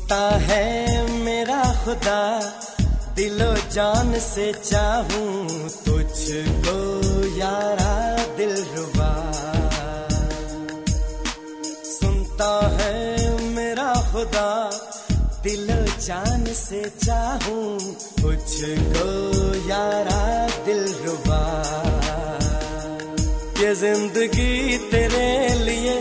सुनता है मेरा खुदा, दिलो जान से चाहूं तुझको यारा दिलरुबा। सुनता है मेरा खुदा, दिलो जान से चाहूं तुझको यारा दिलरुबा। ये जिंदगी तेरे लिए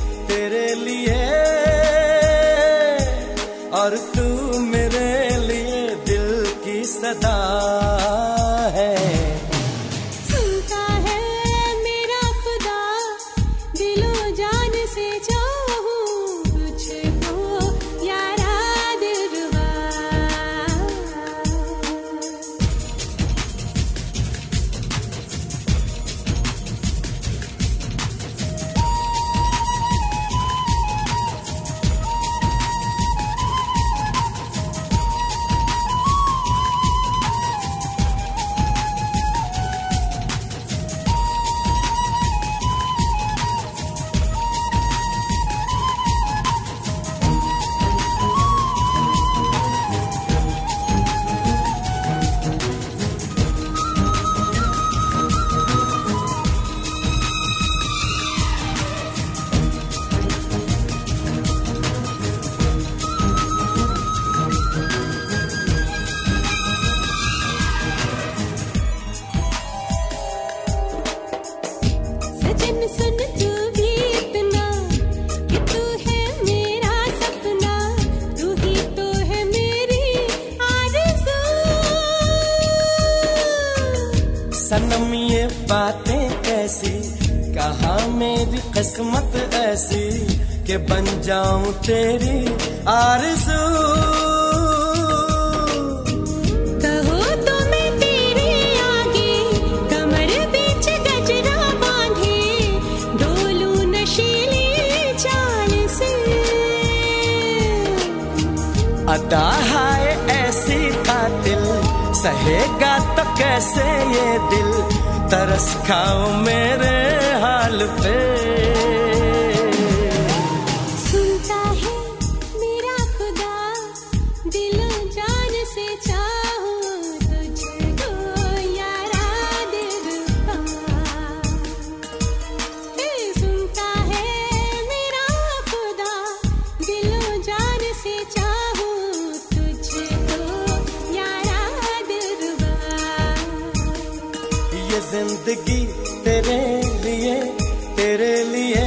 और तू मेरे लिए दिल की सदा है। सुनता है मेरा खुदा, दिलो जान से चाहूं तुझको यारा दिलरुबा। सुन तू भी इतना कि तू है मेरा सपना, तू ही तो है मेरी आरज़ू। सनम ये बातें कैसी, कहाँ मेरी किस्मत ऐसी कि बन जाऊं तेरी आरज़ू। अदा है ऐसी कातिल, सहेगा तो कैसे ये दिल, तरस खाओ मेरे हाल पे। सुनता है मेरा खुदा, दिलो जान से चाहूं तुझको यारा दिलरुबा। सुनता है मेरा खुदा, दिलो जान से चाहूं जिंदगी तेरे लिए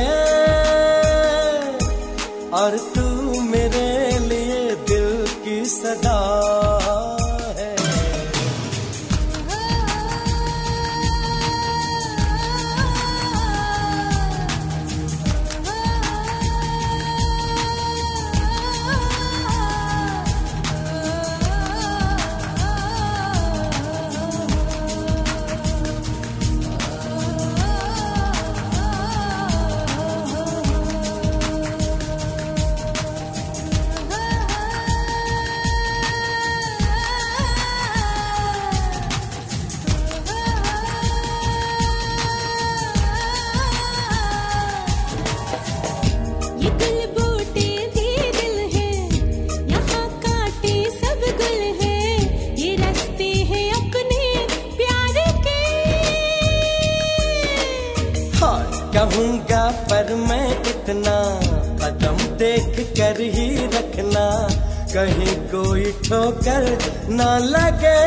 और तू मेरे लिए दिल की सदा है। कहूँगा पर मैं इतना, कदम देख कर ही रखना, कहीं कोई ठोकर ना लगे।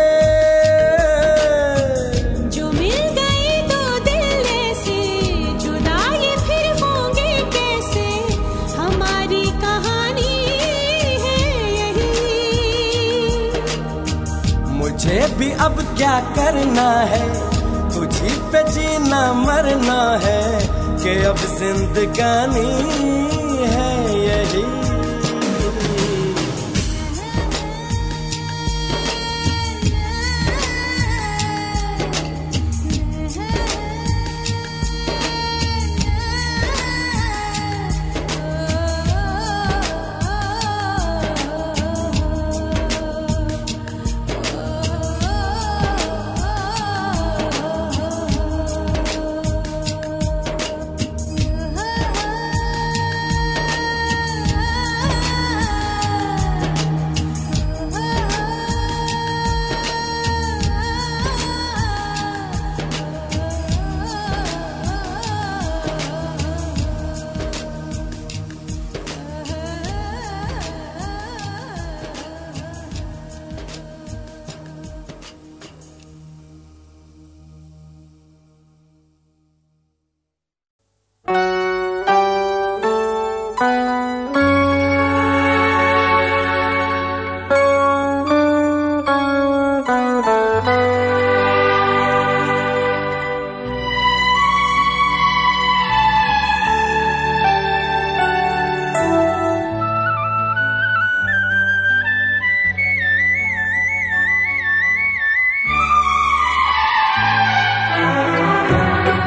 जो मिल गए दो दिल ऐसे, जुदा ये फिर होंगे कैसे, हमारी कहानी है यही। मुझे भी अब क्या करना है, तुझी पे जीना मरना है, कि अब जिंदगानी है यही।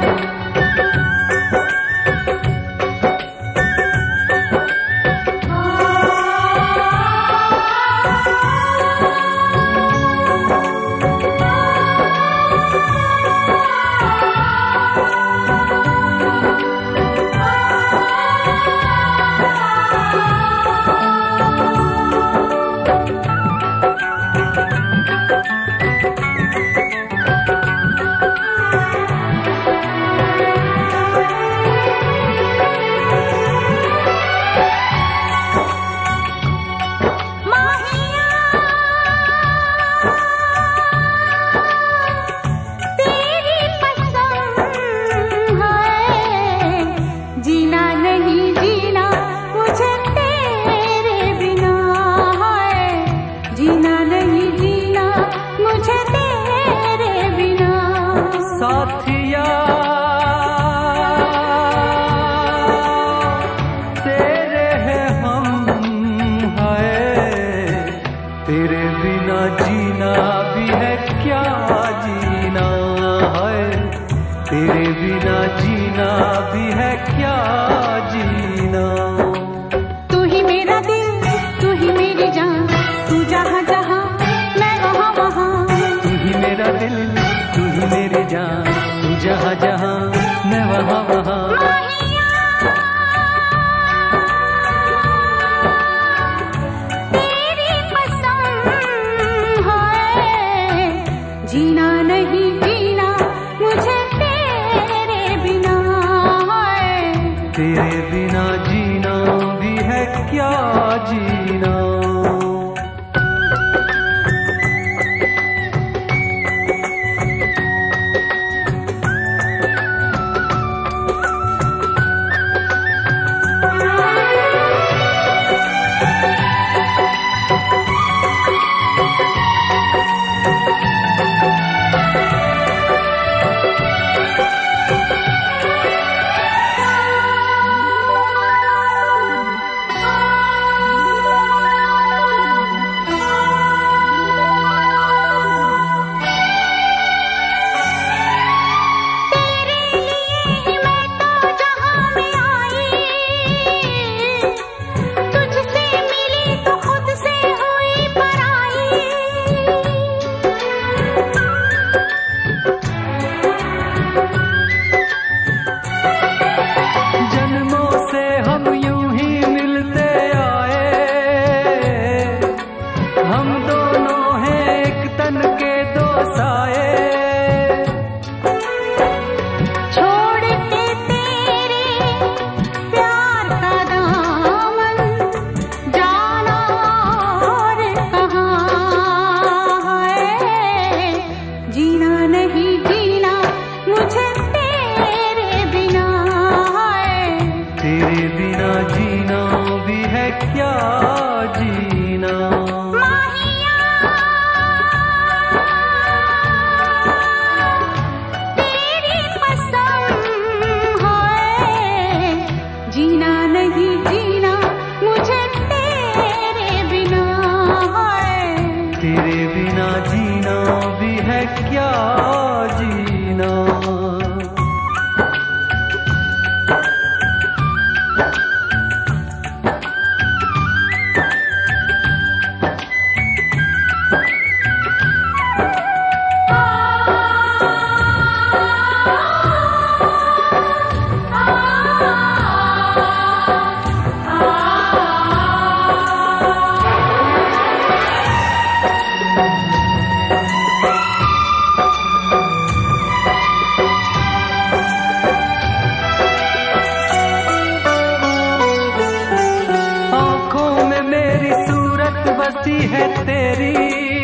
बसी है तेरी,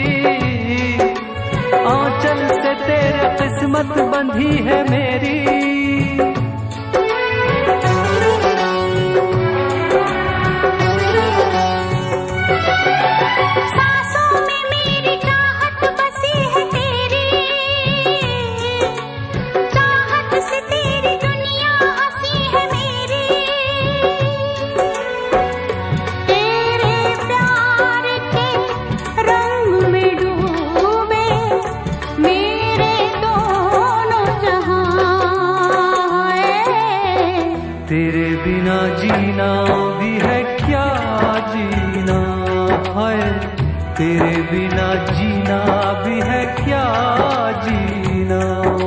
आंचल से तेरे किस्मत बंधी है मेरी। सांसों में मेरी चाहत बसी है तेरी, चाहत से तेरी दुनिया हंसी है मेरी। तेरे प्यार के रंग में डूबे मेरे दोनों जहां तेरे बिना जीना भी है क्या जीना है, तेरे बिना जीना भी है क्या जीना।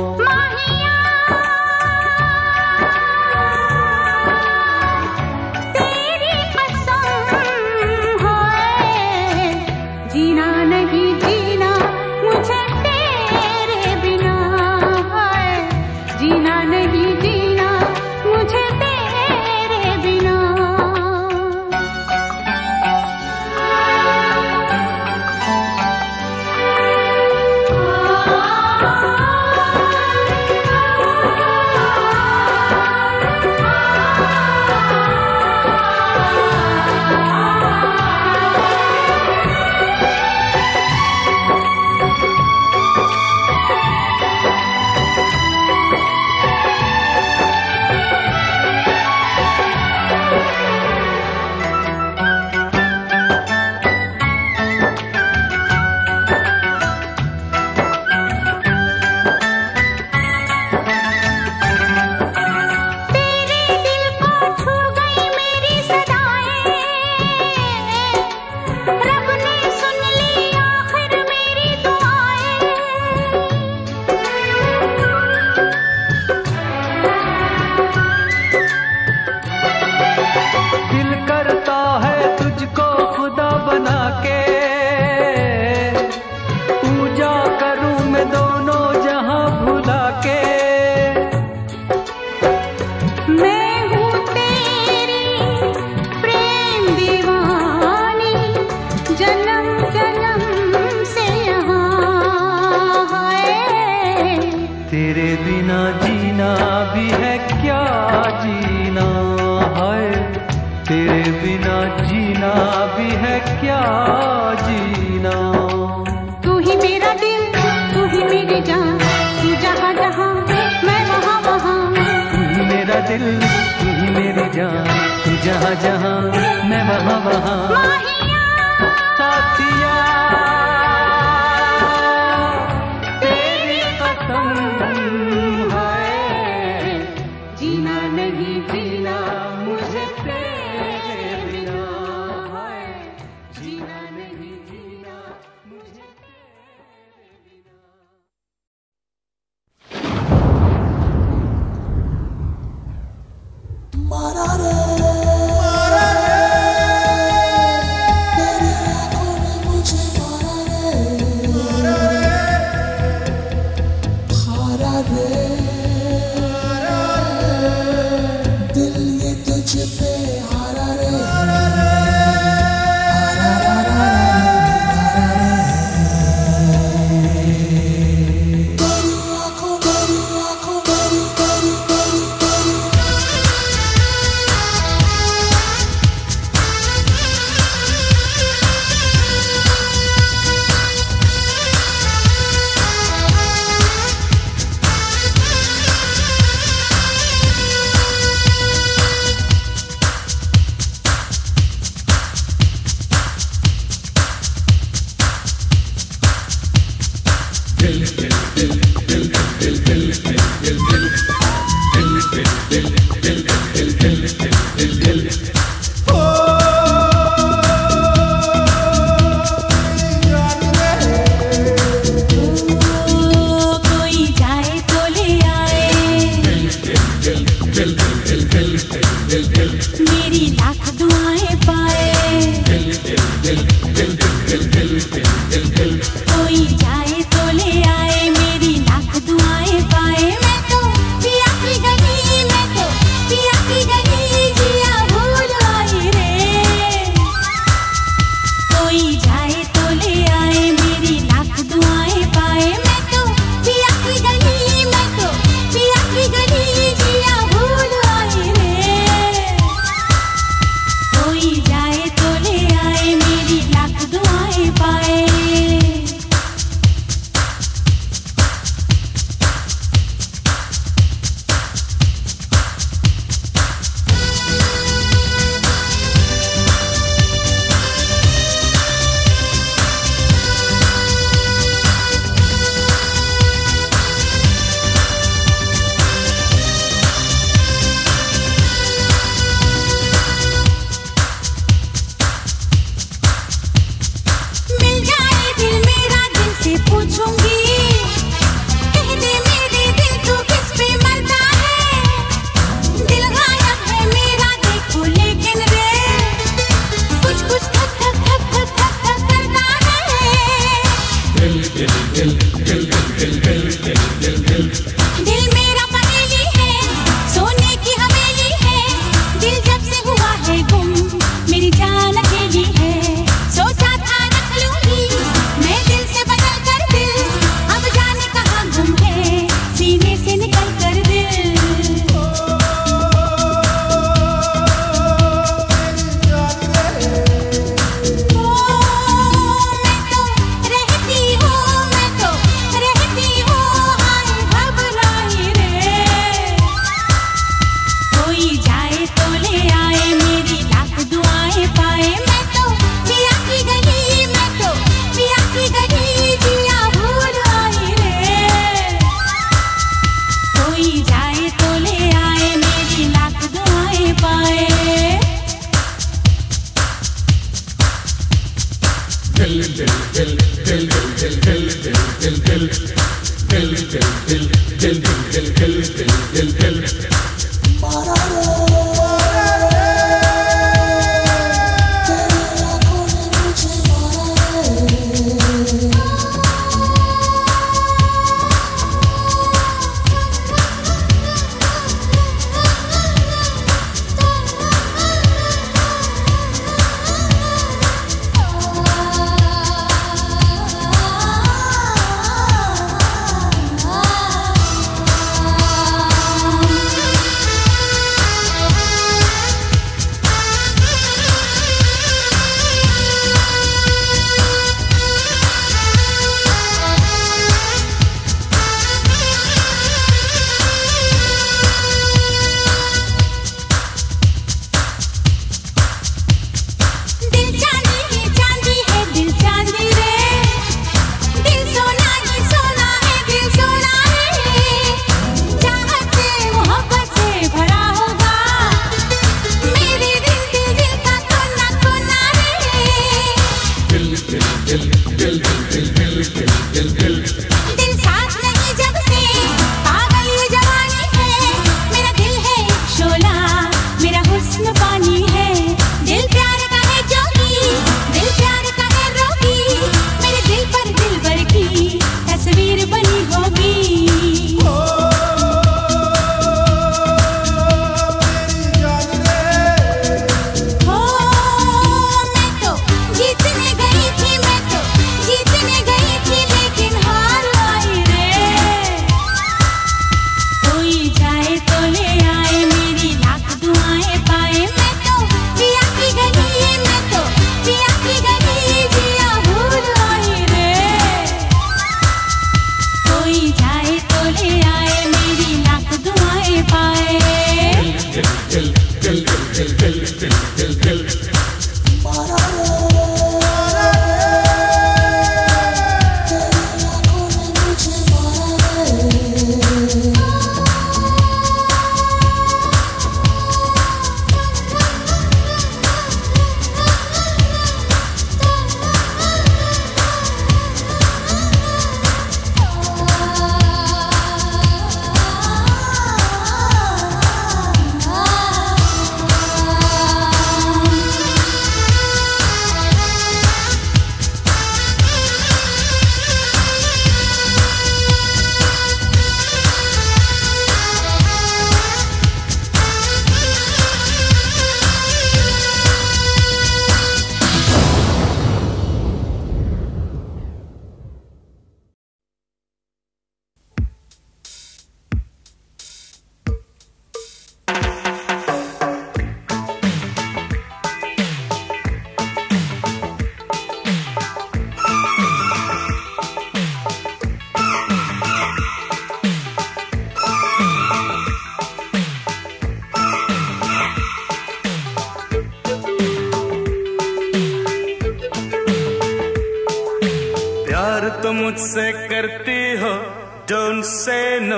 तेरी कसम है, जीना नहीं जीना मुझे तेरे बिना है, जीना नहीं जीना मुझे तेरे बिना। तेरे बिना जीना भी है क्या जीना है, तेरे बिना जीना भी है क्या जीना। तू ही मेरा दिल, तू ही मेरी जान, तू जहाँ जहाँ मैं वहाँ वहाँ। तू ही मेरा दिल, तू ही मेरी जान, तू जहाँ जहाँ मैं वहाँ वहाँ। साथिया तेरी कसम है, जीना नहीं जीना मुझे तेरे बिना है, जीना नहीं जीना मुझे तेरे बिना। मारा रे तेरी आंखों ने मुझे मारा रे, हारा रे दिल ये तुझ पे हारा रे, तेरी आंखों मेरी लाख दुआएं पाए, कोई जाए तो ले आए, मेरी लाख दुआएं पाए। मैं तो पिया की गली, मैं तो तो मुझसे करती हो डोंट से नो,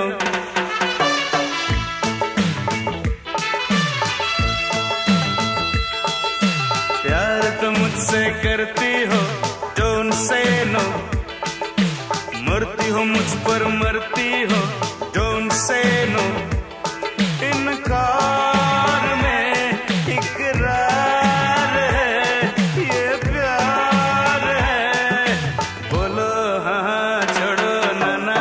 प्यार तो मुझसे करती हो डोंट से नो, मरती हो मुझ पर मरती हो डोंट से नो, इनकार में इकरार है ये प्यार है, बोलो हाँ छोड़ो ना,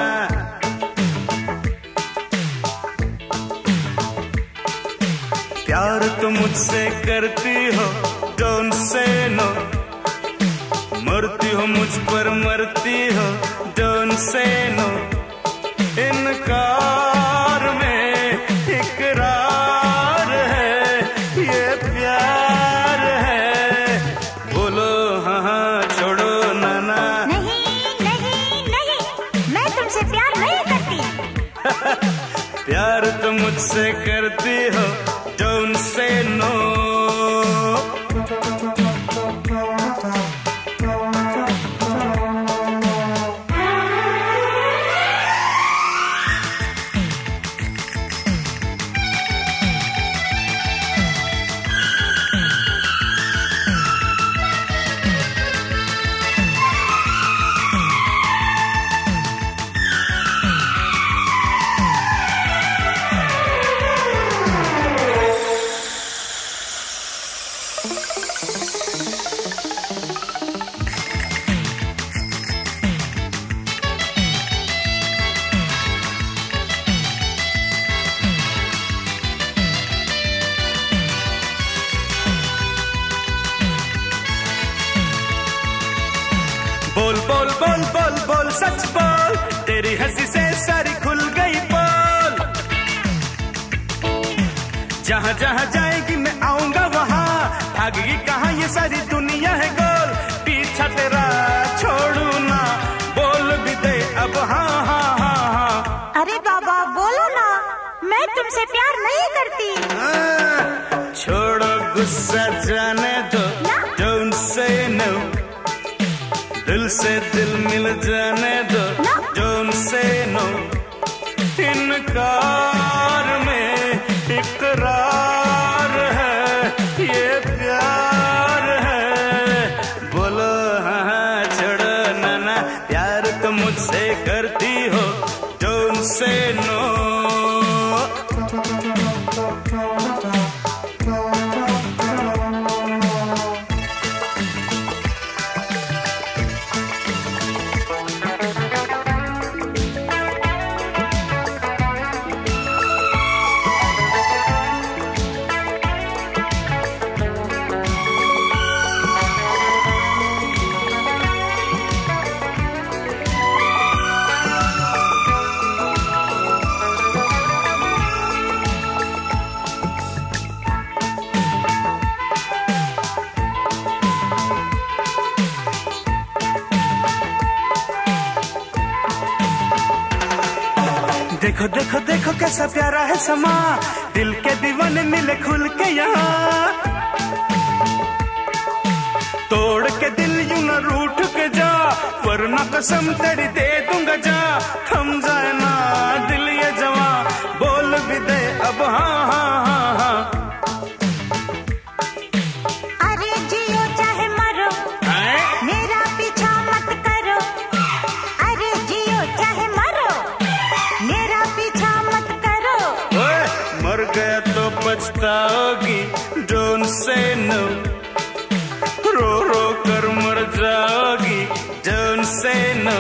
प्यार तो मुझसे करती हो डोंट से नो, मरती हो मुझ पर मरती हो डोंट से नो, इनकार में इकरार है ये प्यार है, बोलो हाँ हाँ छोड़ो ना। नहीं नहीं नहीं, मैं तुमसे प्यार नहीं करती। प्यार तो मुझसे करती हो डोंट से नो। बोल बोल बोल सच बोल, तेरी हंसी से सारी खुल गई बोल। जहाँ जहाँ जाएगी मैं आऊंगा वहाँ, भागेगी कहाँ ये सारी दुनिया है गोल। पीछा तेरा छोड़ू ना, बोल भी दे अब हाँ हाँ हाँ हाँ। अरे बाबा बोलो ना, मैं तुमसे प्यार नहीं करती। छोड़ो गुस्सा जाने दो, don't say no। दिल से दिल मिल जाने दो, don't say no। इनकार में इकरार है, ये प्यार है। बोलो हाँ छोड़ो ना, प्यार तो मुझसे करती हो, don't say no। देखो देखो देखो कैसा प्यारा है समा, दिल के दीवाने मिले खुल के यहाँ। तोड़ के दिल यूं न रूठ के जा, वरना कसम तेरी दे दूंगा जा। थम जाए ना दिल ये जवां, बोल भी दे अब हाँ हाँ हाँ हाँ। अरे जियो चाहे मरो, मेरा पीछा मत करो। अरे जियो चाहे मरो, मेरा पीछा मत करो। ओए मर गया तो पछताओगी, don't say no। रो रो कर मर जाओगी, don't say no।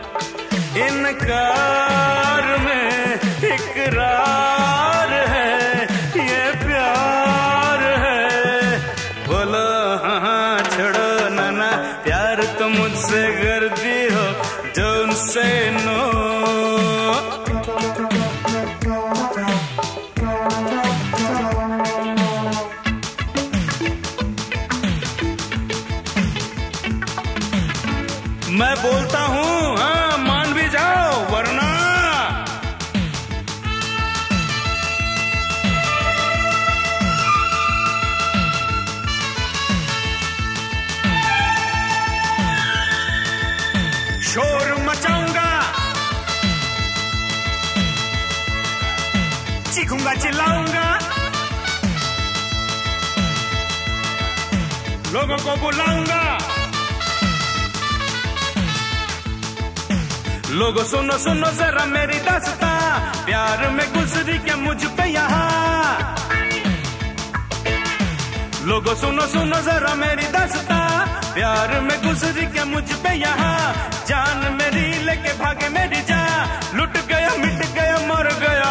इनकार में इकरार है, ये प्यार है। बोलो हाँ हाँ छोड़ो ना, प्यार तो मुझसे करती हो, don't say no। मैं बोलता हूँ हाँ मान भी जाओ, वरना शोर मचाऊंगा, चीखूंगा चिल्लाऊंगा, लोगों को बुलाऊंगा। लोगो सुनो सुनो जरा मेरी दास्तां, प्यार में गुजरी क्या मुझ पे यहाँ। लोगो सुनो सुनो जरा मेरी दास्तां, प्यार में गुजरी क्या मुझ पे यहाँ। जान मेरी लेके भागे मेरी जान, लुट गया मिट गया मर गया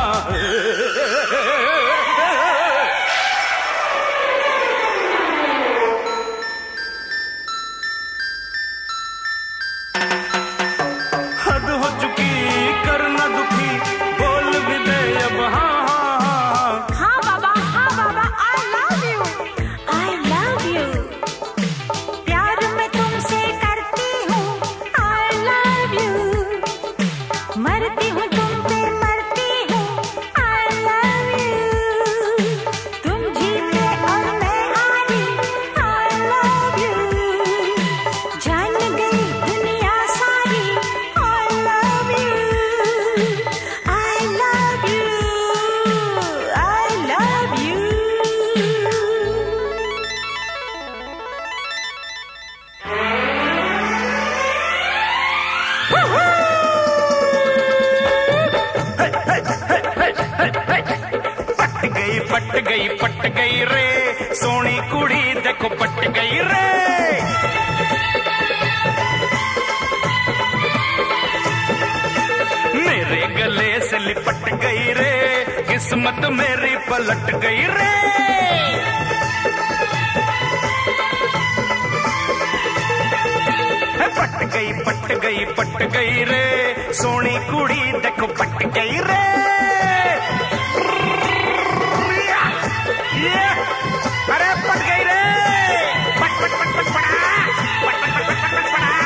हद हो चुकी करना दुखी, बोल भी दे अब हाँ हाँ हाँ बाबा I love you, I love you। प्यार मैं तुमसे करती हूँ, I love you। मरती हूँ तुम पे मरती हूँ, I love you। तुम जीते और मैं हारी, I love you। जान गई दुनिया सारी, I love you, I love you, I love you। पट गई रे, सोनी कुड़ी देखो पट गई रे। मेरे गले से लिपट गई रे, किस्मत मेरी पलट गई रे। पट पट गई रे सोनी कुड़ी देखो पट गई रे ये अरे पट गई रे पट पट पट पट पड़ा पट पट पट पट पट पड़ा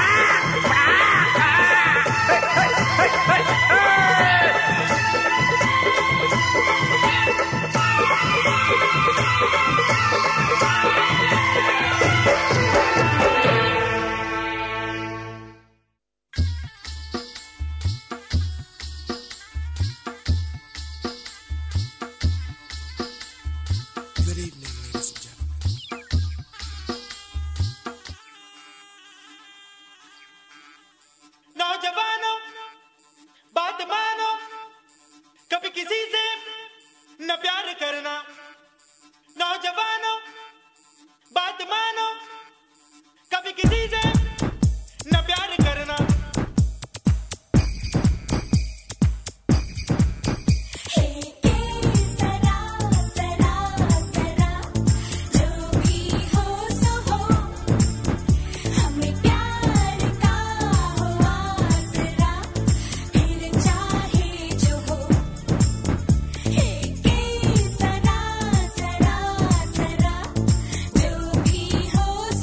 हो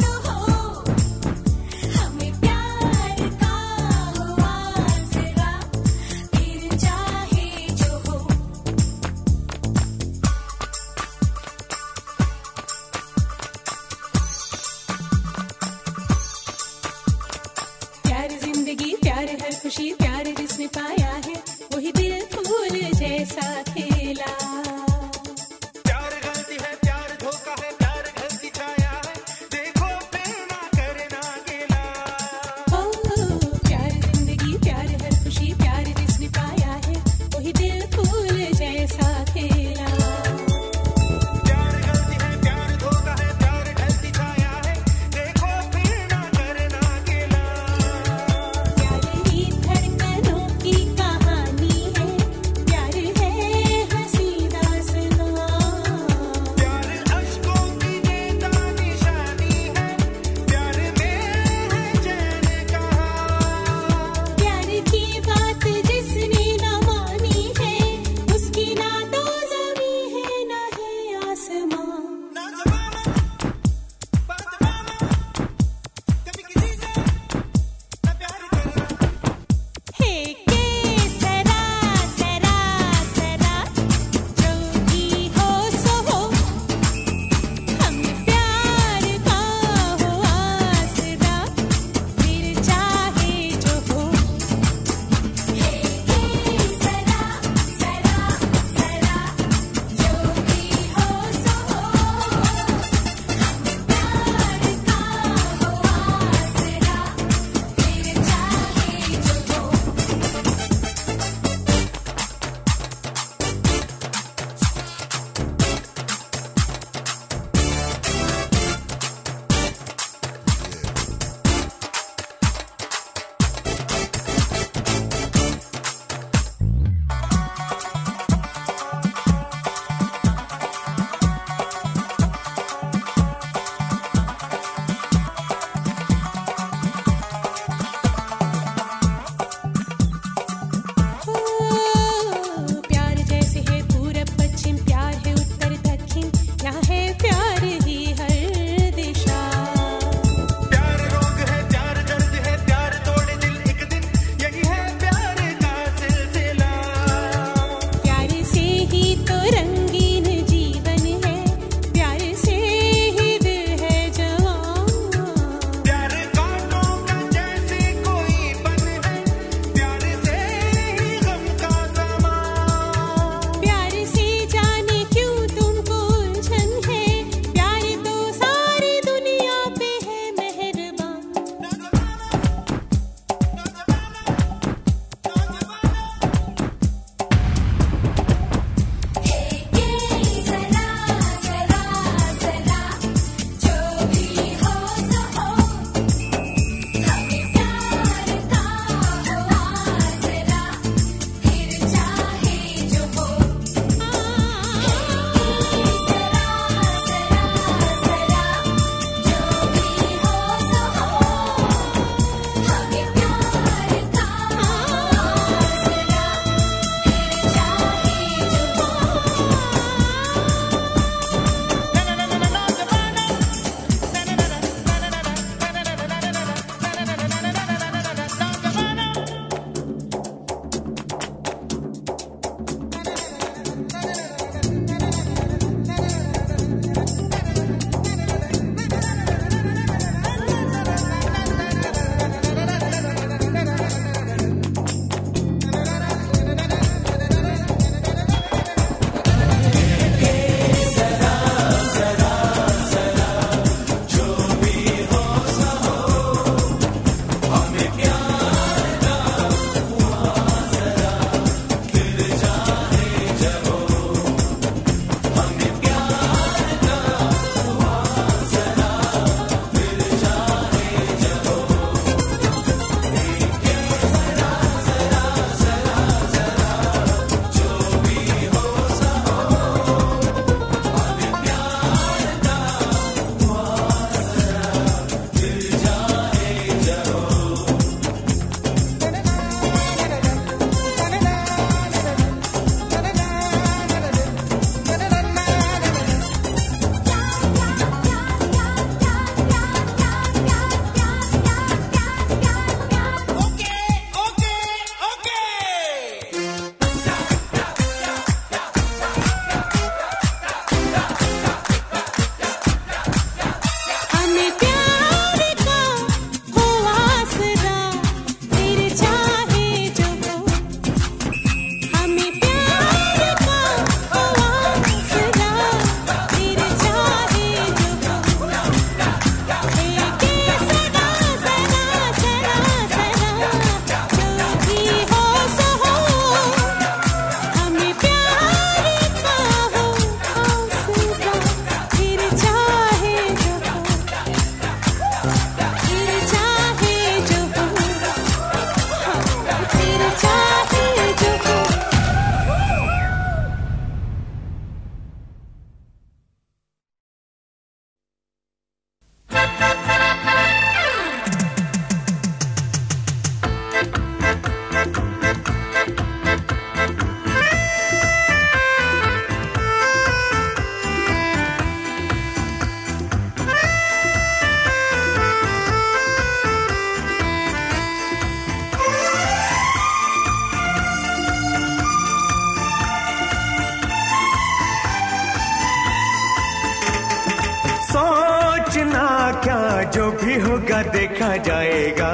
भी होगा देखा जाएगा।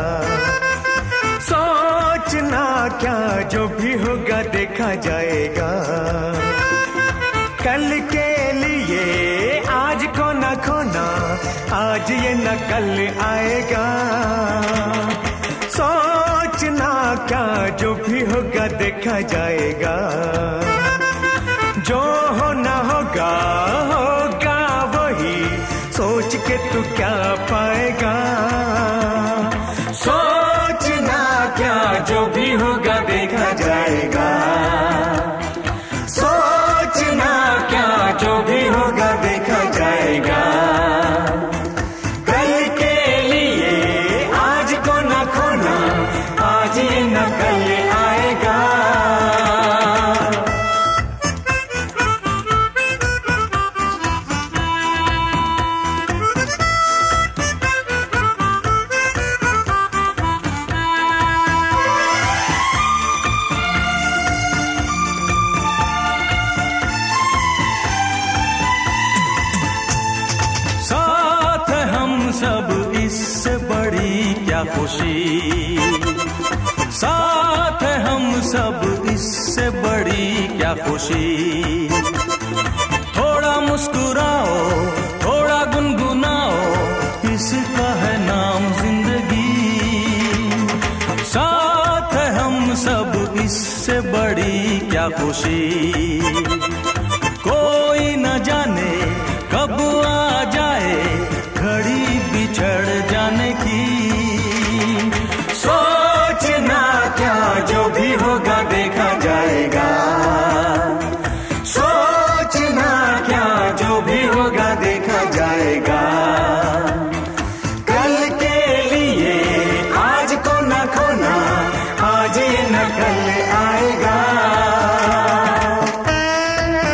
सोचना क्या, जो भी होगा देखा जाएगा। कल के लिए आज को न खोना, आज ये न कल आएगा। सोचना क्या, जो भी होगा देखा जाएगा। जो होना होगा होगा वही, सोच के तू क्या पाएगा। सोचना क्या, जो भी होगा देखा जाएगा। सोचना क्या, जो भी होगा देखा जाएगा। कल के लिए आज को न खोना, आज ये न कल आएगा। खुशी साथ है हम सब, इससे बड़ी क्या खुशी। थोड़ा मुस्कुराओ, थोड़ा गुनगुनाओ, इसका है नाम जिंदगी। साथ है हम सब, इससे बड़ी क्या खुशी। कोई न जाने कब आ जाए घड़ी बिछड़ जाने की। सोचना क्या, जो भी होगा देखा जाएगा। सोचना क्या, जो भी होगा देखा जाएगा। कल के लिए आज को न खोना, आज ये न कल आएगा।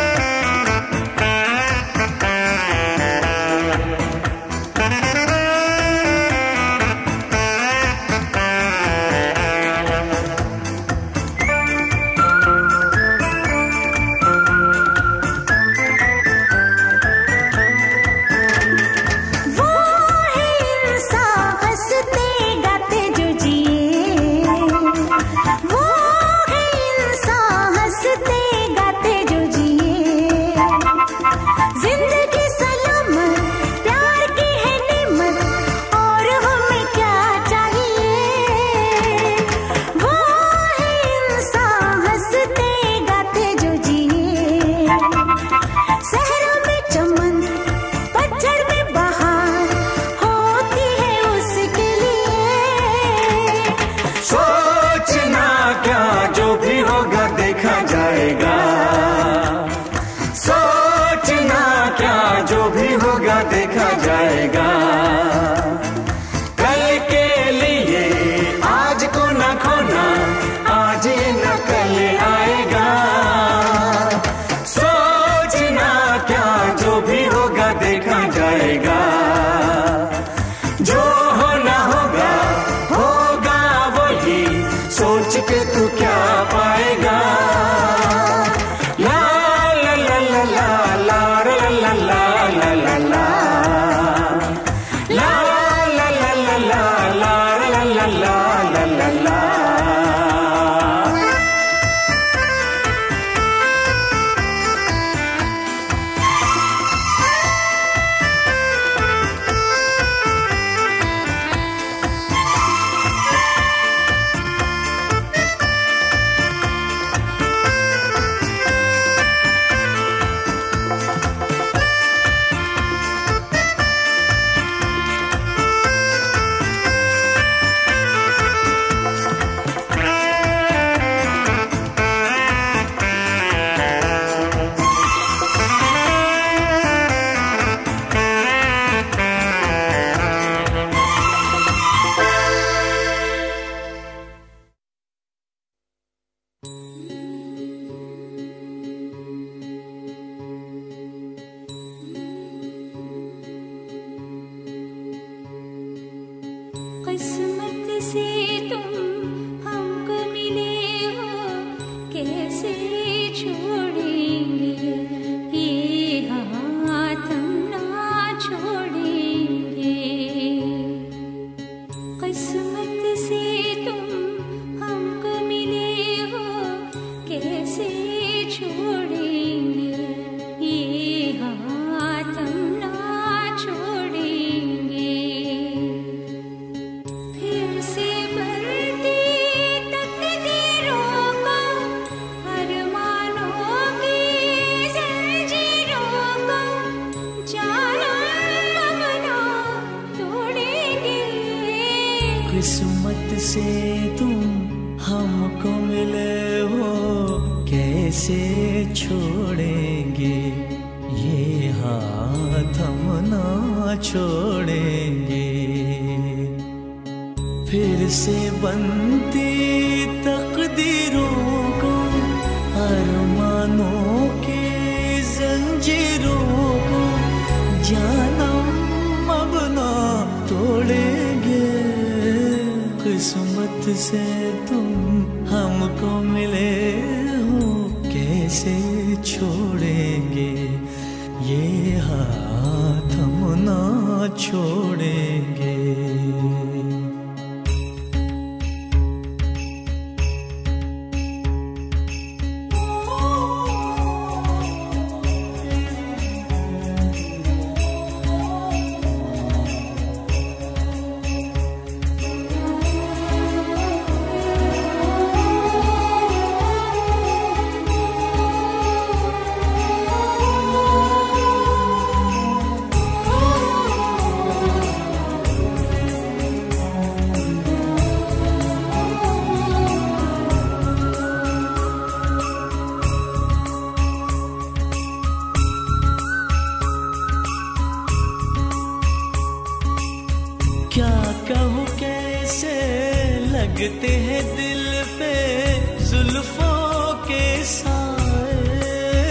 किस्मत से तुम हमको मिले हो, कैसे छोड़ेंगे ये हाथ हम ना छोड़ेंगे। फिर से बनती तकदीरों को, अरमानों की जंजीरों को, जानम अब ना तोड़ेंगे। किस्मत से तुम हमको मिले हो, कैसे छोड़ेंगे ये हाथ हम ना छोड़ेंगे। क्या कहूँ कैसे लगते हैं दिल पे जुल्फों के साए,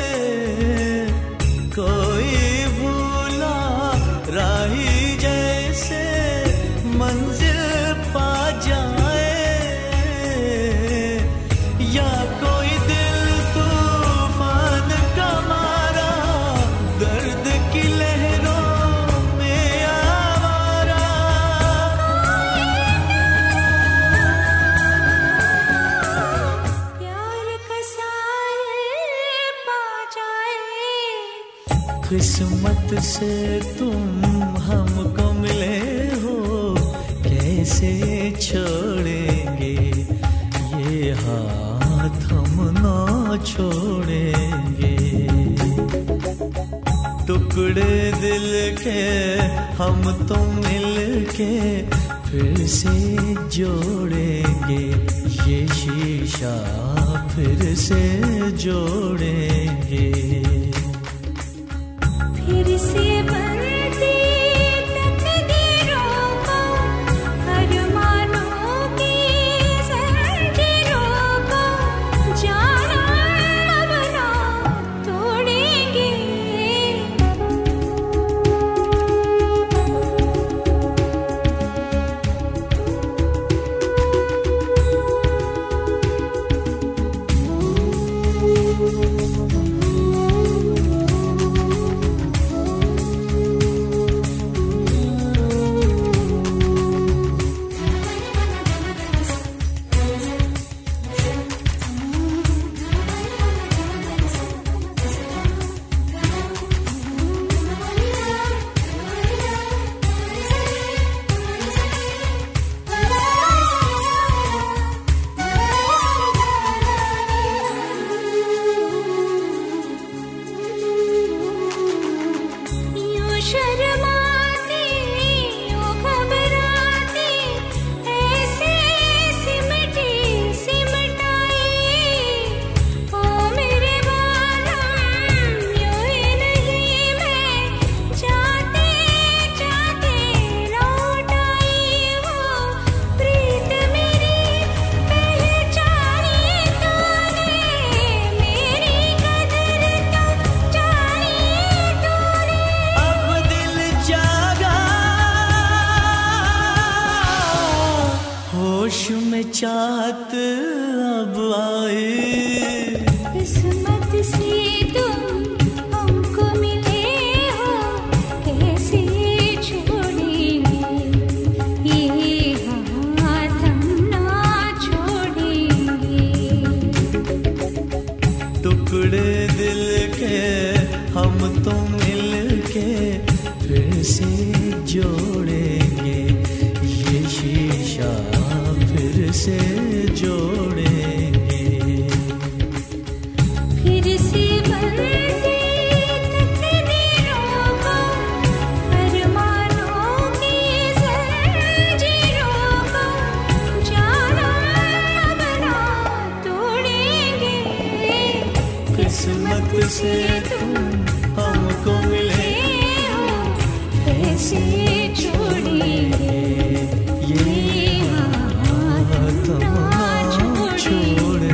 कोई भूला राही जैसे मंजिल पा जाए, या कोई दिल तूफान का मारा दर्द की लहरों किस्मत से तुम हमको मिले हो, कैसे छोड़ेंगे ये हाथ हम ना छोड़ेंगे। टुकड़े दिल के हम तो मिल के फिर से जोड़ेंगे, ये शीशा फिर से जोड़ेंगे। फिर से बनती तकदीरों को, अरमानों की जंजीरों को, जानम अब ना तोड़ेंगे। चाहत अब आए, किस्मत से तुम हमको मिले हो, कैसे छोड़ेंगे ये हाथ हम ना छोड़ेंगे। टुकड़े दिल के हम तो मिल के फिर से जोड़ेंगे, ये शीशा फिर से जोड़ेंगे। फिर से बनती तकदीरों को, अरमानों की जंजीरों को, किस्मत से तुम हमको मिले हो, कैसे छोड़ेंगे ये हाथ ना छोड़ेंगे।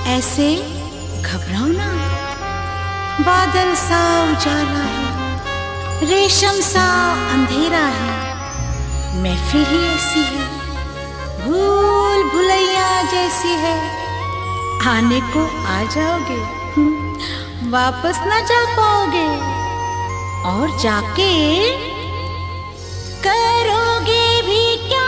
ऐसे घबराओ ना, बादल सा उजाला है, रेशम सा अंधेरा है, महफिल ही ऐसी है, भूल भुलैया जैसी है, आने को आ जाओगे, वापस ना जा पाओगे, और जाके करोगे भी क्या?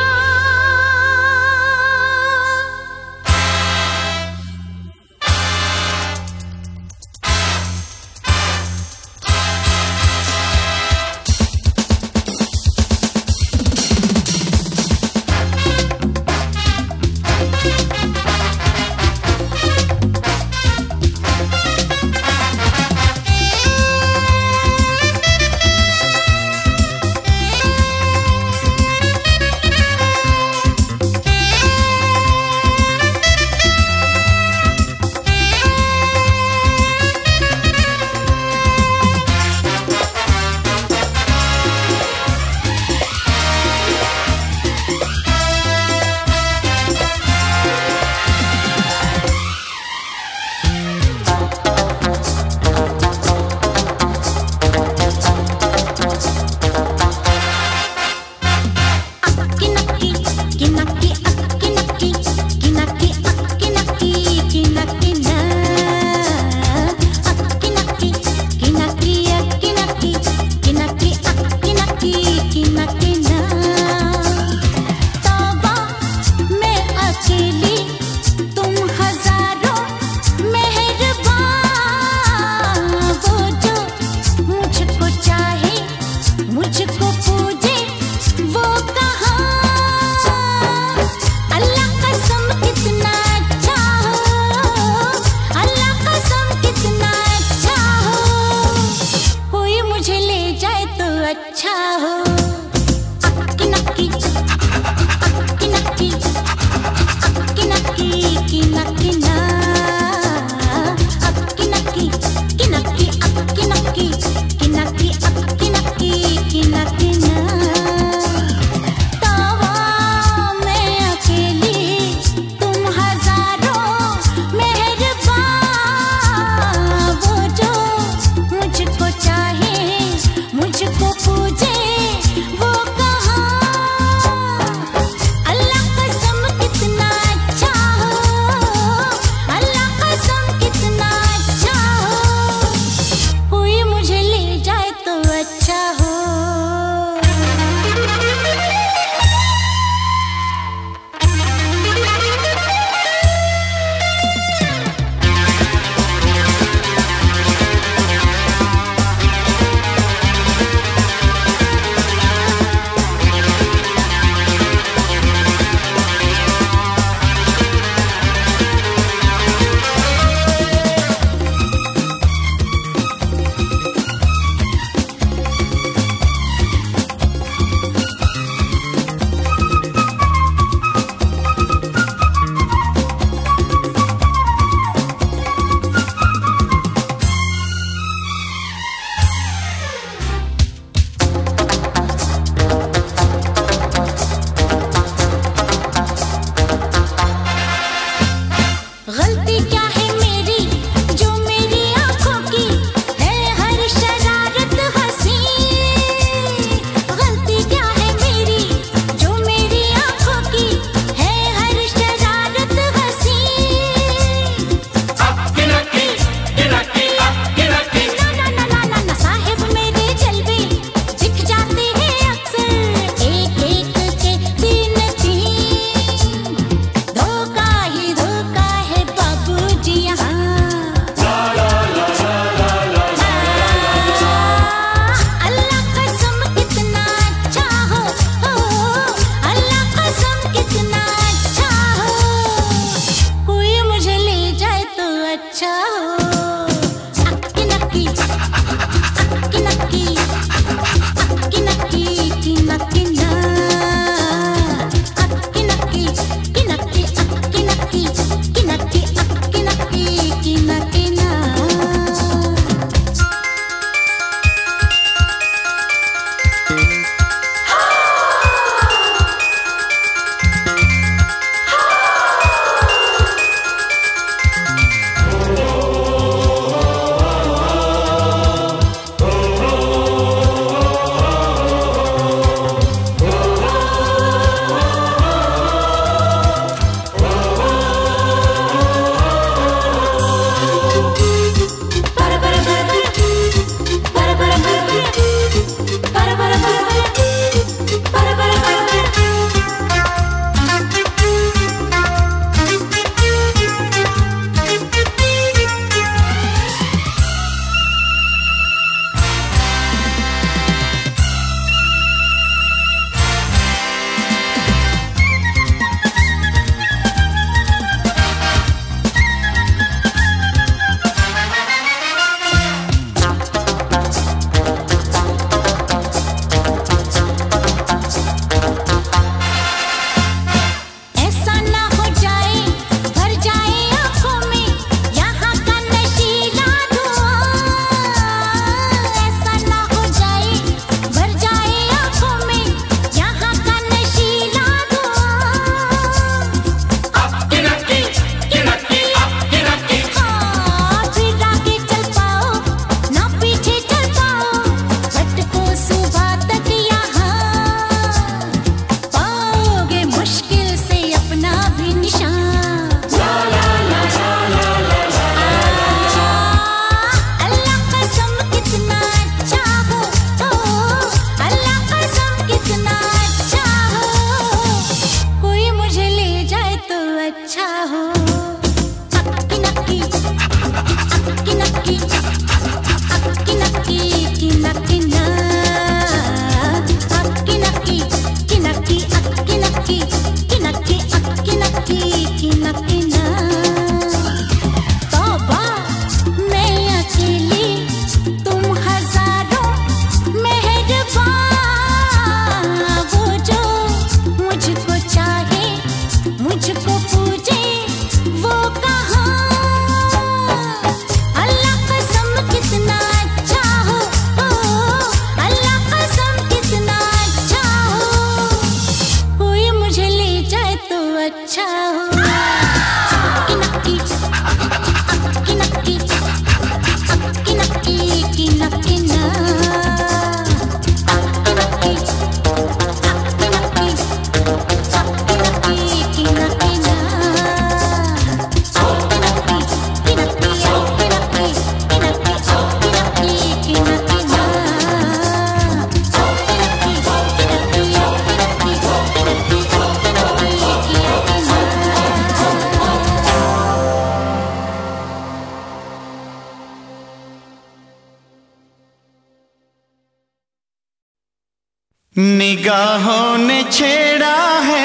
निगाहों ने छेड़ा है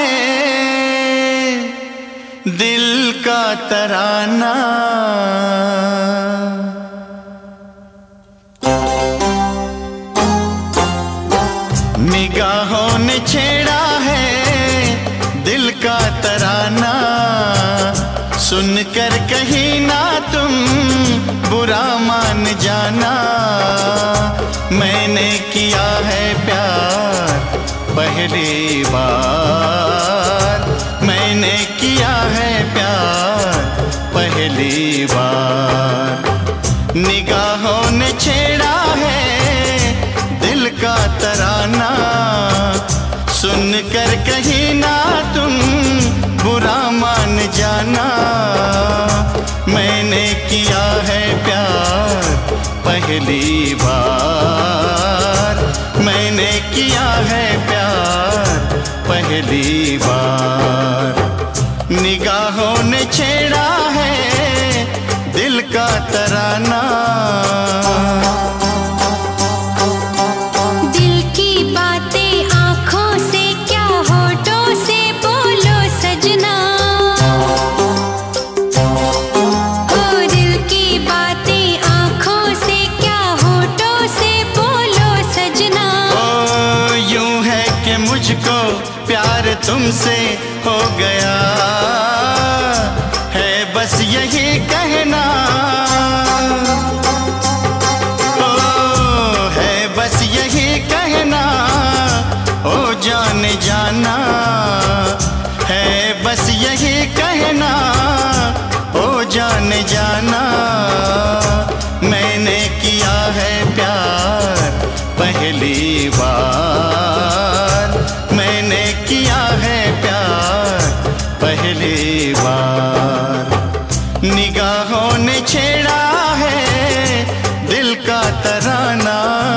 दिल का तराना, निगाहों ने छेड़ा है दिल का तराना। सुनकर कहीं ना तुम बुरा मान जाना, मैंने किया है प्यार पहली बार, मैंने किया है प्यार पहली बार। निगाहों ने छेड़ा है दिल का तराना, सुनकर कहीं ना तुम बुरा मान जाना, मैंने किया है प्यार पहली बार, मैंने किया है प्यार पहली बार। निगाहों ने छेड़ा है दिल का तराना। दिल की बातें आँखों से क्या होठों से बोलो सजना, ओ दिल की बातें आँखों से क्या होठों से बोलो सजना। ओ यूं है कि मुझको प्यार तुमसे हो गया है, बस यही कहना, ओ है बस यही कहना, ओ जाने जाना है बस यही कहना, ओ जाने जाना। मैंने किया है प्यार पहली बार, मैंने किया है प्यार पहली बार। निगाहों ने छेड़ा है दिल का तराना।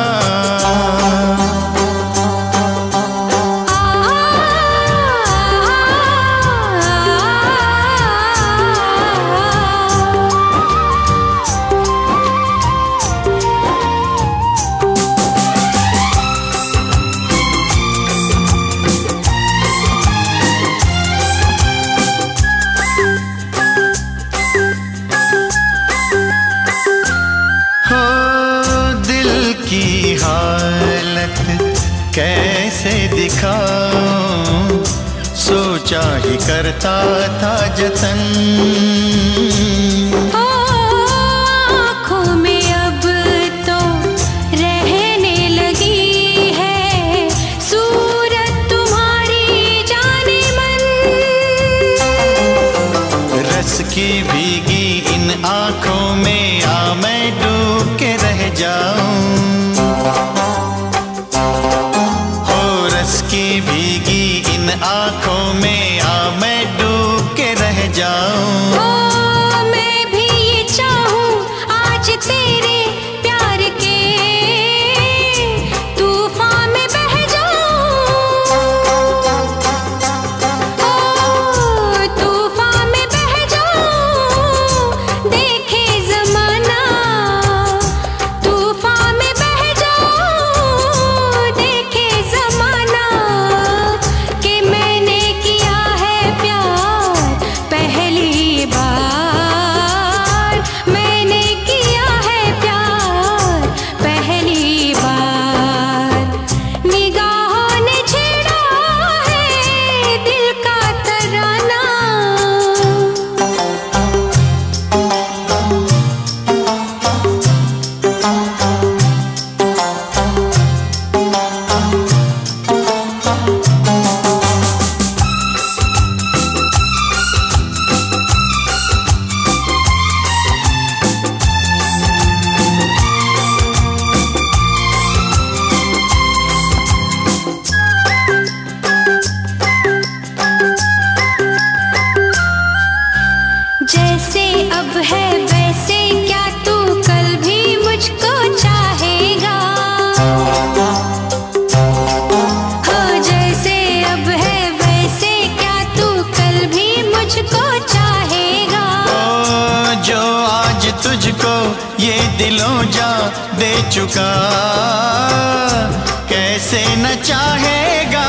कैसे दिखाऊं, सोचा ही करता था जतन, ओ आँखों में अब तो रहने लगी है सूरत तुम्हारी जाने मन। रस की भीगी इन आँखों में आ मैं डूब के रह जाऊं, की भीगी इन आँखों में आ मैं डूब के रह जाऊं। ओ मैं भी ये चाहूं आज तेरे प्यार के तूफान में बह जाऊं, ओ तूफान में बह जाऊं, देखे ज़माना तूफान में बह जाऊं, देखे ज़माना कि मैंने किया है प्यार पहली बार, मैंने किया है प्यार पहली बार। निगाहों ने छेड़ा है दिल का तराना। जैसे अब है वैसे क्या तू कल भी मुझको चाहेगा, हो जैसे अब है वैसे क्या तू कल भी मुझको चाहेगा। ओ जो आज तुझको ये दिलों जा दे चुका, कैसे कैसे न चाहेगा,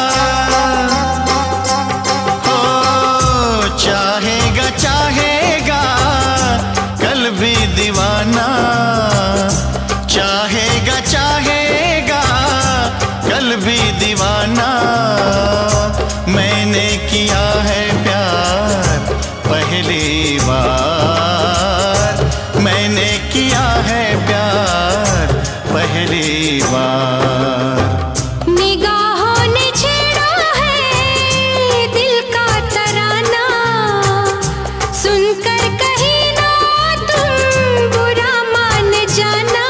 हो चाहेगा चाहेगा कल भी दीवाना, चाहेगा चाहेगा कल भी दीवाना। मैंने किया है प्यार पहली बार, मैंने किया है प्यार पहली बार। निगाहों ने छेड़ा है दिल का तराना, सुनकर कहीं ना तुम बुरा मान जाना।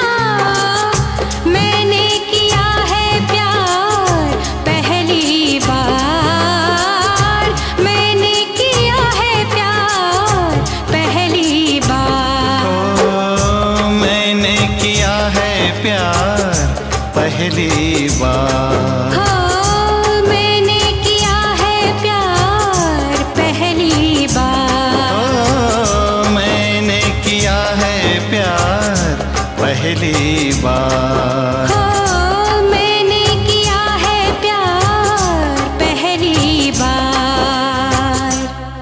मैंने किया है प्यार पहली बार, मैंने किया है प्यार पहली बार। ओ मैंने किया है प्यार पहली बार। हो मैंने किया है प्यार पहली बार। ओ मैंने किया है प्यार पहली बार। हो मैंने किया है प्यार पहली बार।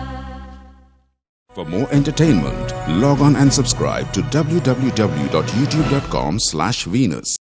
For more entertainment, log on and subscribe to www.youtube.com/Venus.